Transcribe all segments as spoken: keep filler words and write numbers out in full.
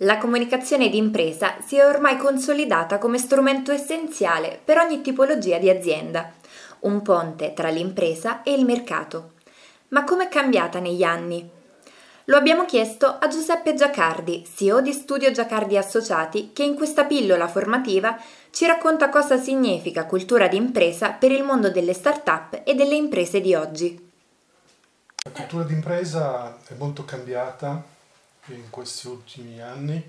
La comunicazione d'impresa si è ormai consolidata come strumento essenziale per ogni tipologia di azienda, un ponte tra l'impresa e il mercato. Ma com'è cambiata negli anni? Lo abbiamo chiesto a Giuseppe Giacardi, C E O di Studio Giacardi Associati, che in questa pillola formativa ci racconta cosa significa cultura d'impresa per il mondo delle start-up e delle imprese di oggi. La cultura d'impresa è molto cambiata in questi ultimi anni.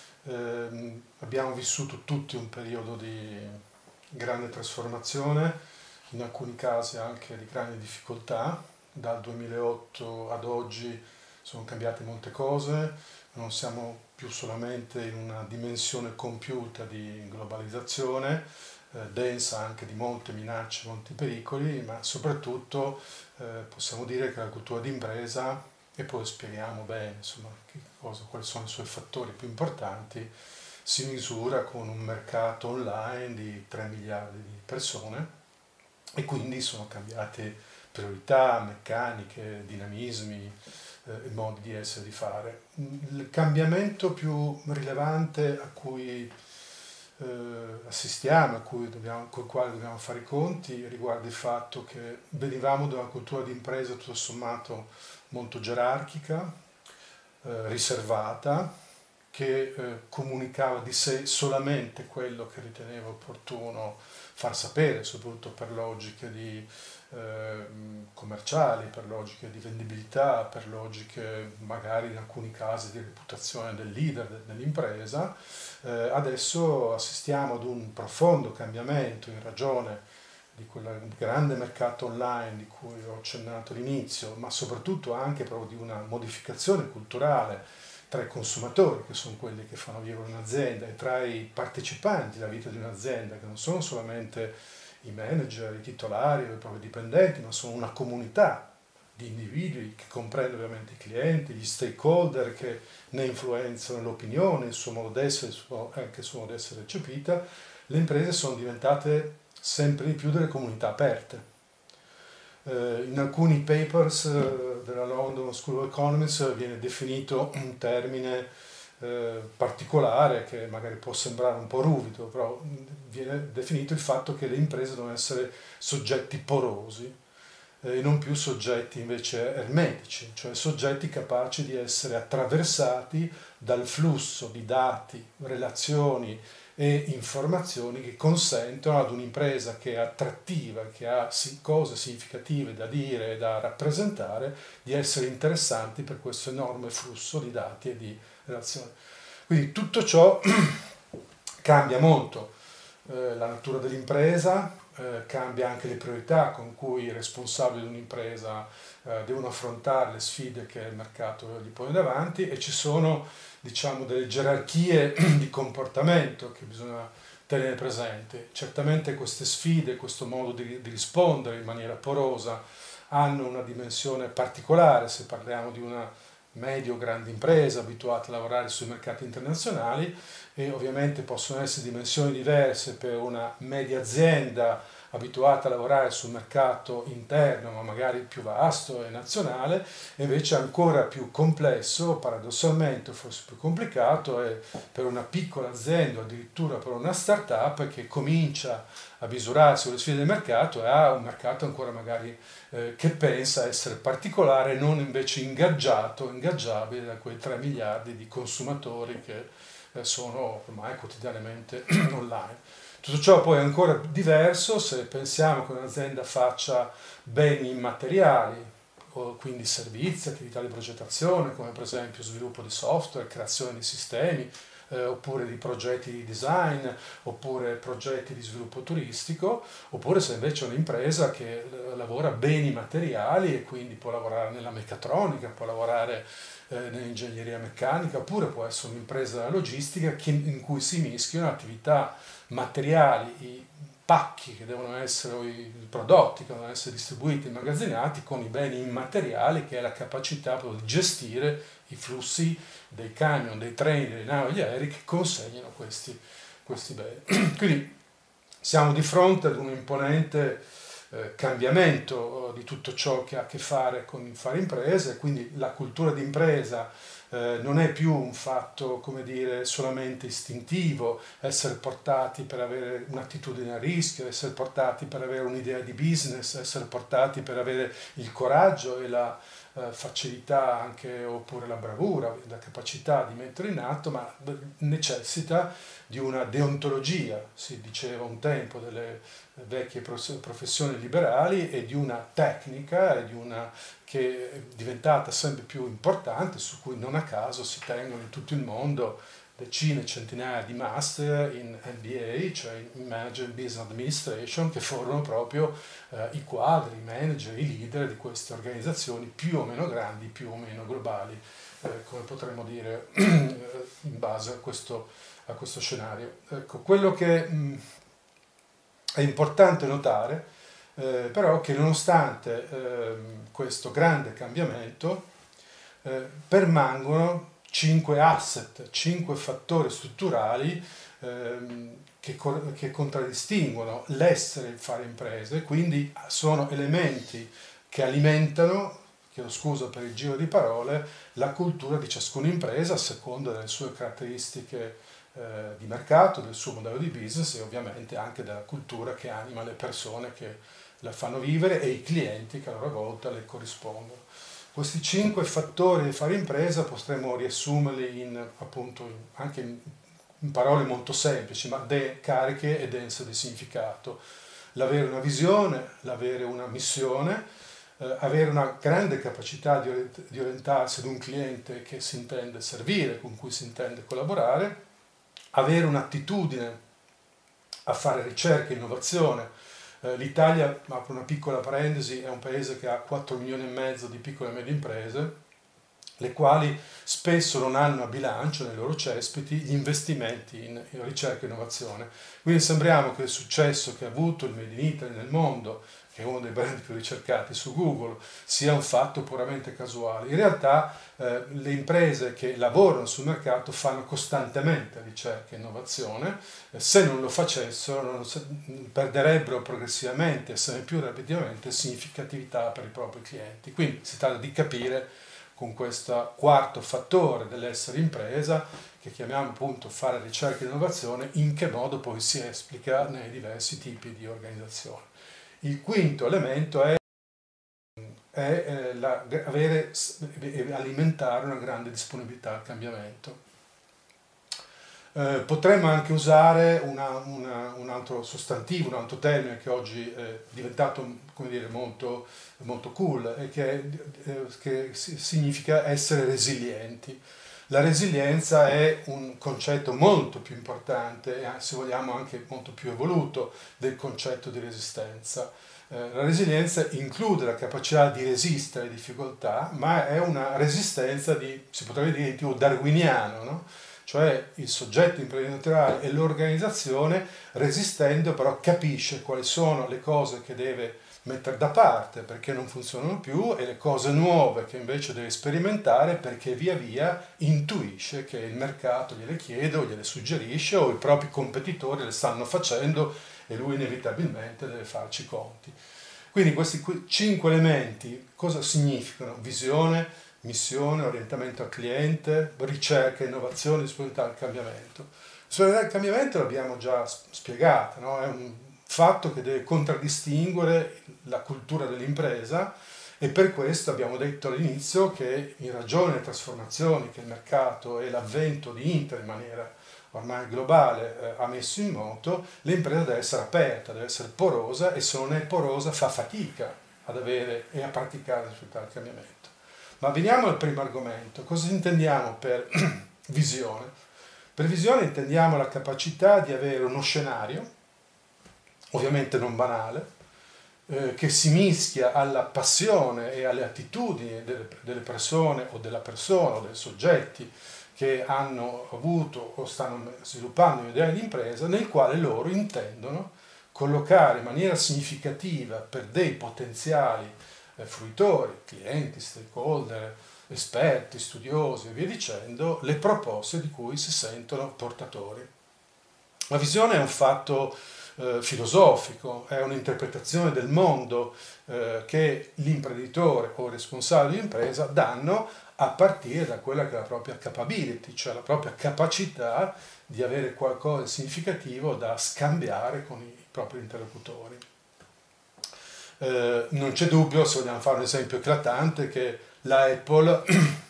Eh, abbiamo vissuto tutti un periodo di grande trasformazione, in alcuni casi anche di grande difficoltà. Dal duemilaotto ad oggi sono cambiate molte cose, non siamo più solamente in una dimensione compiuta di globalizzazione, eh, densa anche di molte minacce, molti pericoli, ma soprattutto eh, possiamo dire che la cultura d'impresa, e poi spieghiamo bene insomma, che cosa, quali sono i suoi fattori più importanti, si misura con un mercato online di tre miliardi di persone e quindi sono cambiate priorità, meccaniche, dinamismi, eh, modi di essere e di fare. Il cambiamento più rilevante a cui eh, assistiamo, a cui dobbiamo, con il quale dobbiamo fare i conti, riguarda il fatto che venivamo da una cultura di impresa tutto sommato molto gerarchica, eh, riservata, che eh, comunicava di sé solamente quello che riteneva opportuno far sapere, soprattutto per logiche di, eh, commerciali, per logiche di vendibilità, per logiche magari in alcuni casi di reputazione del leader de- dell'impresa. Eh, adesso assistiamo ad un profondo cambiamento in ragione di quel grande mercato online di cui ho accennato all'inizio, ma soprattutto anche proprio di una modificazione culturale tra i consumatori, che sono quelli che fanno vivere un'azienda, e tra i partecipanti alla vita di un'azienda, che non sono solamente i manager, i titolari o i propri dipendenti, ma sono una comunità di individui che comprende ovviamente i clienti, gli stakeholder che ne influenzano l'opinione, il suo modo d'essere, anche il suo modo d'essere recepita. Le imprese sono diventate sempre di più delle comunità aperte. Eh, in alcuni papers eh, della London School of Economics viene definito un termine eh, particolare che magari può sembrare un po' ruvido, però viene definito il fatto che le imprese devono essere soggetti porosi eh, e non più soggetti invece ermetici, cioè soggetti capaci di essere attraversati dal flusso di dati, relazioni e informazioni che consentono ad un'impresa che è attrattiva, che ha cose significative da dire e da rappresentare, di essere interessanti per questo enorme flusso di dati e di relazioni. Quindi tutto ciò cambia molto eh, la natura dell'impresa, eh, cambia anche le priorità con cui i responsabili di un'impresa eh, devono affrontare le sfide che il mercato gli pone davanti, e ci sono diciamo delle gerarchie di comportamento che bisogna tenere presenti. Certamente queste sfide, questo modo di, di rispondere in maniera porosa hanno una dimensione particolare se parliamo di una medio-grande impresa abituata a lavorare sui mercati internazionali, e ovviamente possono essere dimensioni diverse per una media azienda abituata a lavorare sul mercato interno ma magari più vasto e nazionale, e invece ancora più complesso, paradossalmente forse più complicato, è per una piccola azienda o addirittura per una start-up che comincia a misurarsi con le sfide del mercato e ha un mercato ancora magari eh, che pensa essere particolare e non invece ingaggiato, ingaggiabile da quei tre miliardi di consumatori che eh, sono ormai quotidianamente online. Tutto ciò poi è ancora diverso se pensiamo che un'azienda faccia beni immateriali, o quindi servizi, attività di progettazione, come per esempio sviluppo di software, creazione di sistemi, eh, oppure di progetti di design, oppure progetti di sviluppo turistico, oppure se invece è un'impresa che eh, lavora beni materiali e quindi può lavorare nella meccatronica, può lavorare eh, nell'ingegneria meccanica, oppure può essere un'impresa della logistica che, in cui si mischiano attività materiali, i pacchi che devono essere, o i prodotti che devono essere distribuiti e immagazzinati, con i beni immateriali, che è la capacità di gestire i flussi dei camion, dei treni, delle navi, degli aerei che consegnano questi, questi beni. Quindi siamo di fronte ad un imponente eh, cambiamento di tutto ciò che ha a che fare con il fare imprese, quindi la cultura di impresa Eh, non è più un fatto, come dire, solamente istintivo, essere portati per avere un'attitudine a rischio, essere portati per avere un'idea di business, essere portati per avere il coraggio e la eh, facilità anche, oppure la bravura, la capacità di mettere in atto, ma necessita di una deontologia, si diceva un tempo delle vecchie professioni liberali, e di una tecnica e di una che è diventata sempre più importante, su cui non a caso si tengono in tutto il mondo decine, centinaia di master in M B A, cioè in Management Business Administration, che formano proprio eh, i quadri, i manager, i leader di queste organizzazioni più o meno grandi, più o meno globali, eh, come potremmo dire in base a questo, a questo scenario. Ecco, quello che mh, è importante notare Eh, però che nonostante eh, questo grande cambiamento eh, permangono cinque asset, cinque fattori strutturali eh, che, che contraddistinguono l'essere il fare imprese, quindi sono elementi che alimentano, chiedo scusa per il giro di parole, la cultura di ciascuna impresa a seconda delle sue caratteristiche eh, di mercato, del suo modello di business e ovviamente anche della cultura che anima le persone che la fanno vivere e i clienti che a loro volta le corrispondono. Questi cinque fattori di fare impresa potremmo riassumerli in, appunto, in, anche in, in parole molto semplici, ma de, cariche e dense di significato. L'avere una visione, l'avere una missione, eh, avere una grande capacità di, orient, di orientarsi ad un cliente che si intende servire, con cui si intende collaborare, avere un'attitudine a fare ricerca e innovazione. L'Italia, apro una piccola parentesi, è un paese che ha quattro milioni e mezzo di piccole e medie imprese, le quali spesso non hanno a bilancio nei loro cespiti gli investimenti in, in ricerca e innovazione. Quindi sembriamo che il successo che ha avuto il Made in Italy nel mondo, che è uno dei brand più ricercati su Google, sia un fatto puramente casuale. In realtà eh, le imprese che lavorano sul mercato fanno costantemente ricerca e innovazione, eh, se non lo facessero non, se, perderebbero progressivamente e sempre più rapidamente significatività per i propri clienti. Quindi si tratta di capire con questo quarto fattore dell'essere impresa, che chiamiamo appunto fare ricerca e innovazione, in che modo poi si esplica nei diversi tipi di organizzazione. Il quinto elemento è, è eh, la, avere, alimentare una grande disponibilità al cambiamento. Eh, potremmo anche usare una, una, un altro sostantivo, un altro termine che oggi è diventato, come dire, molto, molto cool, e che, eh, che significa essere resilienti. La resilienza è un concetto molto più importante e, se vogliamo, anche molto più evoluto del concetto di resistenza. Eh, la resilienza include la capacità di resistere alle difficoltà, ma è una resistenza di, si potrebbe dire, di tipo darwiniano, no? Cioè il soggetto imprenditoriale e l'organizzazione, resistendo, però capisce quali sono le cose che deve mettere da parte perché non funzionano più e le cose nuove che invece deve sperimentare perché via via intuisce che il mercato gliele chiede o gliele suggerisce o i propri competitori le stanno facendo e lui inevitabilmente deve farci conti. Quindi questi cinque elementi cosa significano? Visione, missione, orientamento al cliente, ricerca, innovazione, disponibilità al cambiamento. Il cambiamento l'abbiamo già spiegato, no? È un fatto che deve contraddistinguere la cultura dell'impresa e per questo abbiamo detto all'inizio che in ragione delle trasformazioni che il mercato e l'avvento di internet in maniera ormai globale eh, ha messo in moto, l'impresa deve essere aperta, deve essere porosa e se non è porosa fa fatica ad avere e a praticare il cambiamento. Ma veniamo al primo argomento. Cosa intendiamo per visione? Per visione intendiamo la capacità di avere uno scenario, ovviamente non banale, eh, che si mischia alla passione e alle attitudini delle, delle persone o della persona o dei soggetti che hanno avuto o stanno sviluppando un'idea di impresa nel quale loro intendono collocare in maniera significativa per dei potenziali eh, fruitori, clienti, stakeholder, esperti, studiosi e via dicendo, le proposte di cui si sentono portatori. La visione è un fatto eh, filosofico, è un'interpretazione del mondo eh, che l'imprenditore o il responsabile di impresa danno a partire da quella che è la propria capability, cioè la propria capacità di avere qualcosa di significativo da scambiare con i propri interlocutori. Eh, non c'è dubbio, se vogliamo fare un esempio eclatante, che la Apple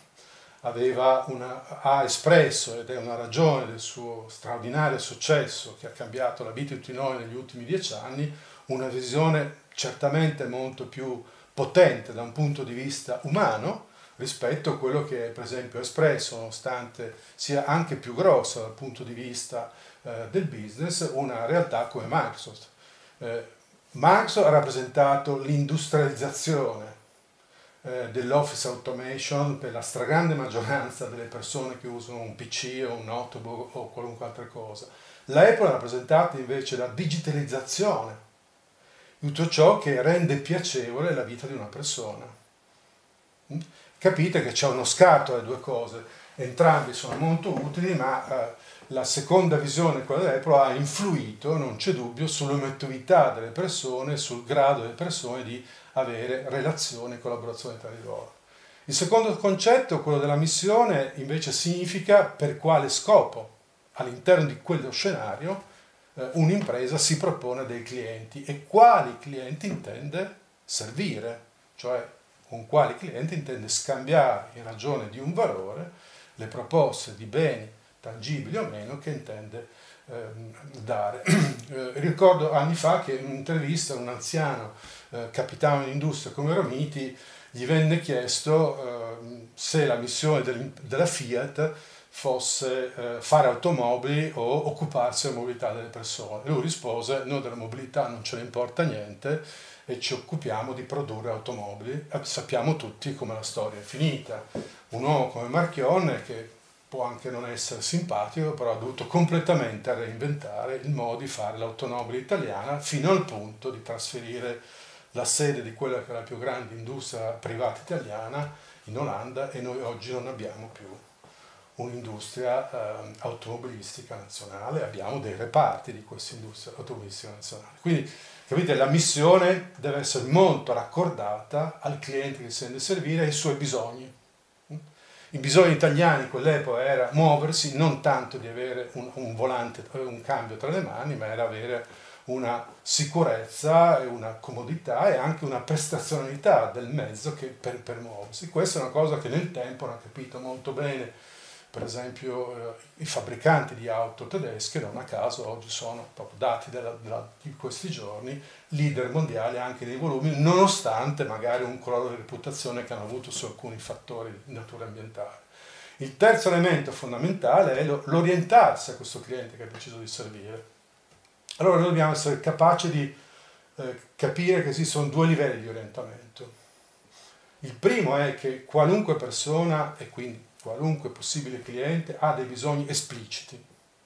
aveva una, ha espresso, ed è una ragione del suo straordinario successo che ha cambiato la vita di tutti noi negli ultimi dieci anni, una visione certamente molto più potente da un punto di vista umano rispetto a quello che per esempio ha espresso, nonostante sia anche più grossa dal punto di vista eh, del business, una realtà come Microsoft. Eh, Microsoft ha rappresentato l'industrializzazione eh, dell'office automation per la stragrande maggioranza delle persone che usano un P C o un notebook o qualunque altra cosa. La Apple ha rappresentato invece la digitalizzazione, tutto ciò che rende piacevole la vita di una persona. Capite che c'è uno scarto alle due cose, entrambi sono molto utili, ma eh, la seconda visione, quella dell'Apple, ha influito, non c'è dubbio, sull'emotività delle persone, sul grado delle persone di avere relazione e collaborazione tra di loro. Il secondo concetto, quello della missione, invece significa per quale scopo all'interno di quello scenario eh, un'impresa si propone dei clienti e quali clienti intende servire, cioè con quali clienti intende scambiare in ragione di un valore le proposte di beni tangibili o meno che intende eh, dare. Eh, ricordo anni fa che in un'intervista un anziano eh, capitano di industria come Romiti gli venne chiesto eh, se la missione del, della Fiat fosse eh, fare automobili o occuparsi della mobilità delle persone. Lui rispose: noi della mobilità non ce ne importa niente e ci occupiamo di produrre automobili. Eh, sappiamo tutti come la storia è finita. Un uomo come Marchionne, che può anche non essere simpatico, però ha dovuto completamente reinventare il modo di fare l'automobile italiana, fino al punto di trasferire la sede di quella che è la più grande industria privata italiana in Olanda, e noi oggi non abbiamo più un'industria eh, automobilistica nazionale, abbiamo dei reparti di questa industria automobilistica nazionale. Quindi, capite, la missione deve essere molto raccordata al cliente che si deve servire e ai suoi bisogni. I bisogni italiani quell'epoca era muoversi, non tanto di avere un, un volante, un cambio tra le mani, ma era avere una sicurezza e una comodità e anche una prestazionalità del mezzo che per, per muoversi. Questa è una cosa che nel tempo hanno capito molto bene, per esempio eh, i fabbricanti di auto tedesche, non a caso oggi sono, proprio dati della, della, di questi giorni, leader mondiali anche nei volumi, nonostante magari un crollo di reputazione che hanno avuto su alcuni fattori di natura ambientale. Il terzo elemento fondamentale è lo, l'orientarsi a questo cliente che ha deciso di servire. Allora noi dobbiamo essere capaci di eh, capire che esistono due livelli di orientamento. Il primo è che qualunque persona, e quindi qualunque possibile cliente, ha dei bisogni espliciti,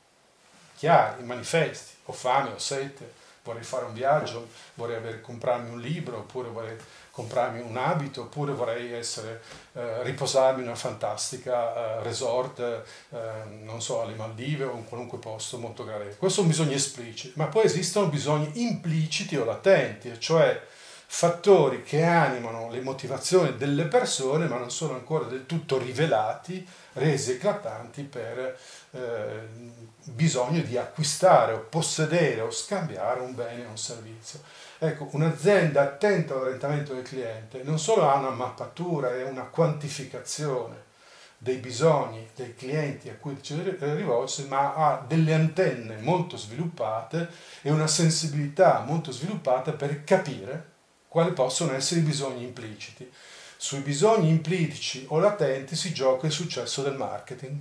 chiari, manifesti: ho fame, ho sete, vorrei fare un viaggio, vorrei avere, comprarmi un libro, oppure vorrei comprarmi un abito, oppure vorrei essere, eh, riposarmi in una fantastica eh, resort, eh, non so, alle Maldive o in qualunque posto molto gradevole. Questo è un bisogno esplicito, ma poi esistono bisogni impliciti o latenti, cioè fattori che animano le motivazioni delle persone, ma non sono ancora del tutto rivelati, resi eclatanti per eh, bisogno di acquistare o possedere o scambiare un bene o un servizio. Ecco, un'azienda attenta all'orientamento del cliente non solo ha una mappatura e una quantificazione dei bisogni dei clienti a cui decide rivolgersi, ma ha delle antenne molto sviluppate e una sensibilità molto sviluppata per capire quali possono essere i bisogni impliciti. Sui bisogni impliciti o latenti si gioca il successo del marketing,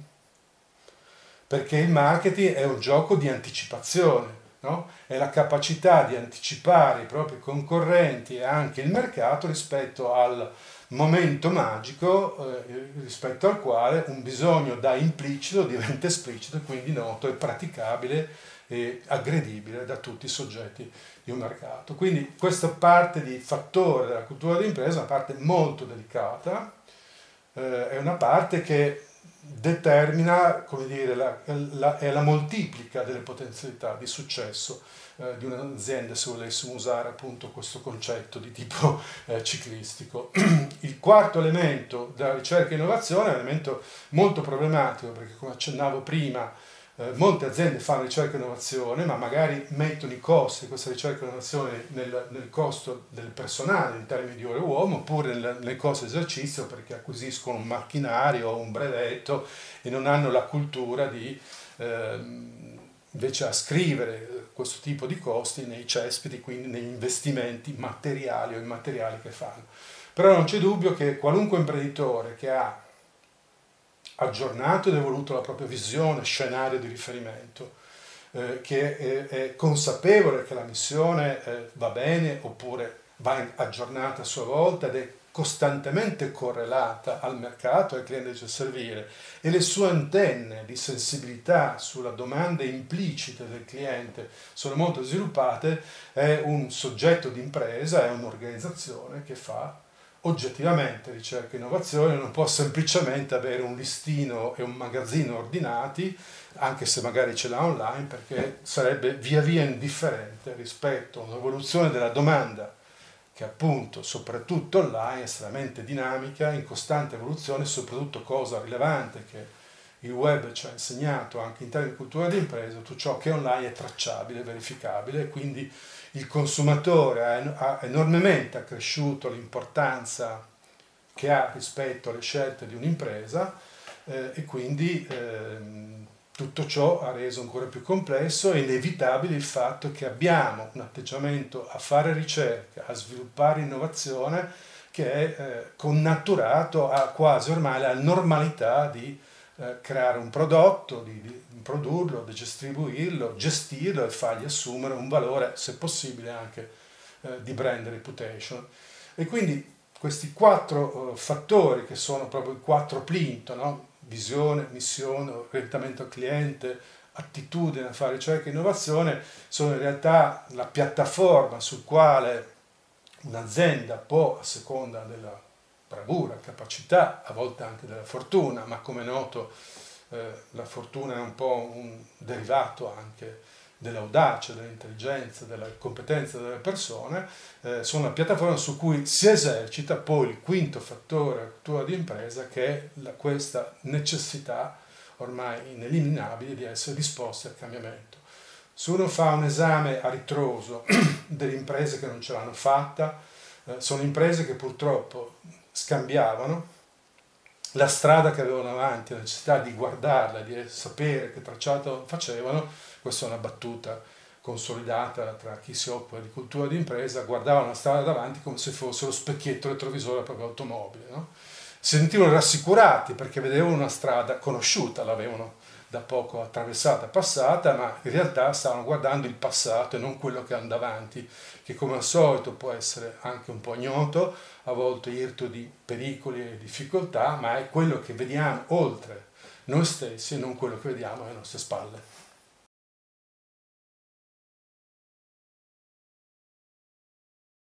perché il marketing è un gioco di anticipazione, no? È la capacità di anticipare i propri concorrenti e anche il mercato rispetto al momento magico eh, rispetto al quale un bisogno da implicito diventa esplicito e quindi noto e praticabile e aggredibile da tutti i soggetti di un mercato. Quindi questa parte di fattore della cultura d'impresa è una parte molto delicata, eh, è una parte che determina, come dire, la, la, è la moltiplica delle potenzialità di successo eh, di un'azienda, se volessimo usare appunto questo concetto di tipo eh, ciclistico. Il quarto elemento della ricerca e innovazione è un elemento molto problematico, perché come accennavo prima, Eh, molte aziende fanno ricerca e innovazione, ma magari mettono i costi di questa ricerca e innovazione nel, nel costo del personale in termini di ore uomo, oppure nel, nel costo esercizio, perché acquisiscono un macchinario o un brevetto e non hanno la cultura di eh, invece ascrivere questo tipo di costi nei cespiti, quindi negli investimenti materiali o immateriali che fanno. Però non c'è dubbio che qualunque imprenditore che ha aggiornato ed evoluto la propria visione, scenario di riferimento, eh, che è, è consapevole che la missione eh, va bene oppure va aggiornata a sua volta ed è costantemente correlata al mercato e al cliente che deve servire, e le sue antenne di sensibilità sulla domanda implicita del cliente sono molto sviluppate, è un soggetto di impresa, è un'organizzazione che fa oggettivamente ricerca e innovazione, non può semplicemente avere un listino e un magazzino ordinati, anche se magari ce l'ha online, perché sarebbe via via indifferente rispetto a un'evoluzione della domanda che appunto, soprattutto online, è estremamente dinamica, in costante evoluzione, soprattutto cosa rilevante che il web ci ha insegnato anche in termini di cultura di impresa, tutto ciò che online è tracciabile, verificabile, quindi il consumatore ha enormemente accresciuto l'importanza che ha rispetto alle scelte di un'impresa eh, e quindi eh, tutto ciò ha reso ancora più complesso e inevitabile il fatto che abbiamo un atteggiamento a fare ricerca, a sviluppare innovazione che è eh, connaturato a quasi ormai la normalità di eh, creare un prodotto, di, di produrlo, di distribuirlo, gestirlo e fargli assumere un valore, se possibile, anche eh, di brand reputation. E quindi questi quattro eh, fattori, che sono proprio i quattro plinto, no? Visione, missione, orientamento al cliente, attitudine a fare ricerca e innovazione, sono in realtà la piattaforma sul quale un'azienda può, a seconda della bravura, capacità, a volte anche della fortuna, ma come è noto eh, la fortuna è un po' un derivato anche dell'audacia, dell'intelligenza, della competenza delle persone, eh, sono la piattaforma su cui si esercita poi il quinto fattore della cultura di impresa, che è la, questa necessità ormai ineliminabile di essere disposti al cambiamento. Se uno fa un esame a ritroso delle imprese che non ce l'hanno fatta, eh, sono imprese che purtroppo scambiavano la strada che avevano avanti, la necessità di guardarla, di sapere che tracciato facevano. Questa è una battuta consolidata tra chi si occupa di cultura di impresa, guardavano la strada davanti come se fosse lo specchietto retrovisore della propria automobile, no? Si sentivano rassicurati perché vedevano una strada conosciuta, l'avevano da poco attraversata, passata, ma in realtà stavano guardando il passato e non quello che andava avanti, che come al solito può essere anche un po' ignoto, a volte irto di pericoli e difficoltà, ma è quello che vediamo oltre noi stessi e non quello che vediamo alle nostre spalle.